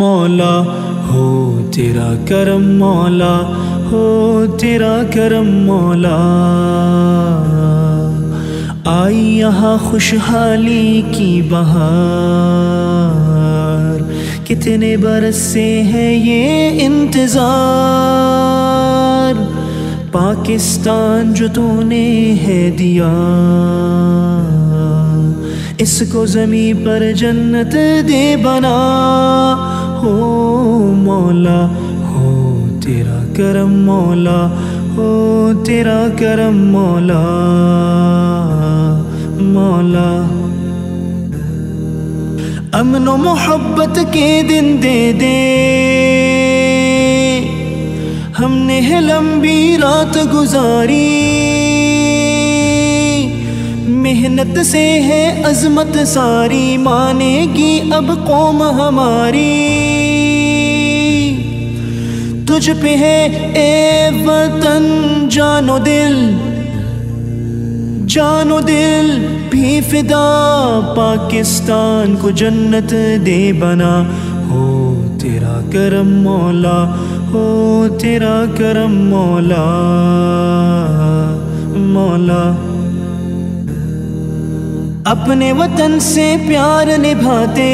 مولا ہو تیرا کرم مولا ہو تیرا کرم مولا آئی یہاں خوشحالی کی بہار کتنے برس سے ہے یہ انتظار پاکستان جو تو نے ہے دیا اس کو زمیں پر جنت دے بنا ہو مولا ہو تیرا کرم مولا ہو تیرا کرم مولا مولا امن و محبت کے دن دے دے ہم نے ہے لمبی رات گزاری محنت سے ہے عظمت ساری مانے گی اب قوم ہماری تجھ پہ ہے اے وطن جان و دل بھی فدا پاکستان کو جنت دے بنا ہو تیرا کرم مولا ہو تیرا کرم مولا مولا اپنے وطن سے پیار نبھاتے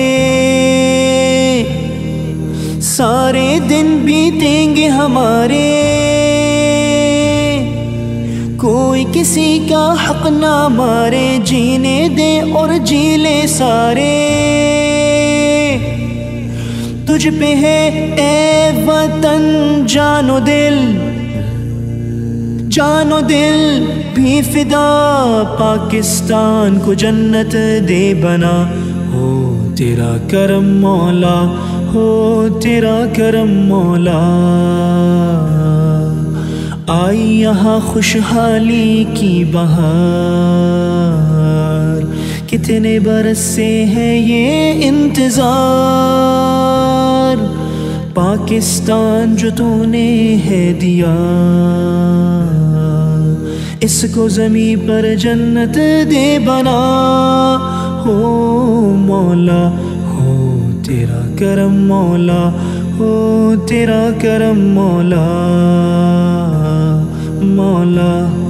سارے دن بیتیں گے ہمارے کوئی کسی کا حق نہ مارے جینے دے اور جی لے سارے تجھ پہ ہے اے وطن جان و دل بھی فدا پاکستان کو جنت دے بنا ہو تیرا کرم مولا ہو تیرا کرم مولا آئی یہاں خوشحالی کی بہار کتنے برس سے ہے یہ انتظار پاکستان جو تو نے ہے دیا اس کو زمیں پر جنت دے بنا ہو مولا ہو تیرا کرم مولا ہو تیرا کرم مولا مولا